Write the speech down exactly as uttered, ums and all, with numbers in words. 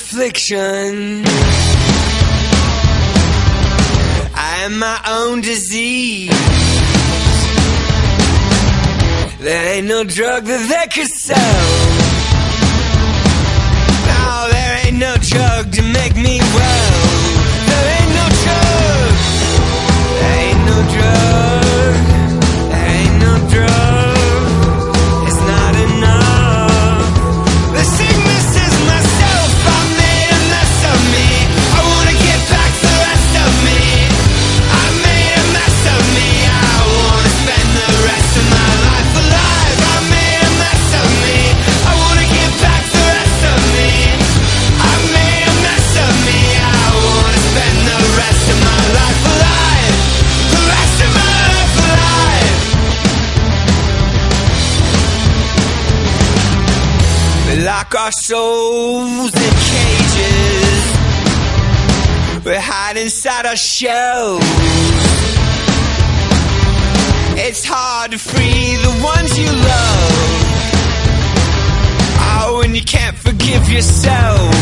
affliction. I am my own disease. There ain't no drug that they could sell. No, there ain't no drug to make me well. There ain't no drug. There ain't no drug. There ain't no drug. It's not enough. The sickness is myself. I made a mess of me. I wanna get back to the rest of me. I made a mess of me. I wanna spend the rest of my life alive. I made a mess of me. I wanna get back to the rest of me. I made a mess of me. I wanna spend the rest of my life alive. The rest of my life alive. We lock our souls in cages. We hide inside our shells. It's hard to free the ones you love. Oh, and you can't forgive yourself.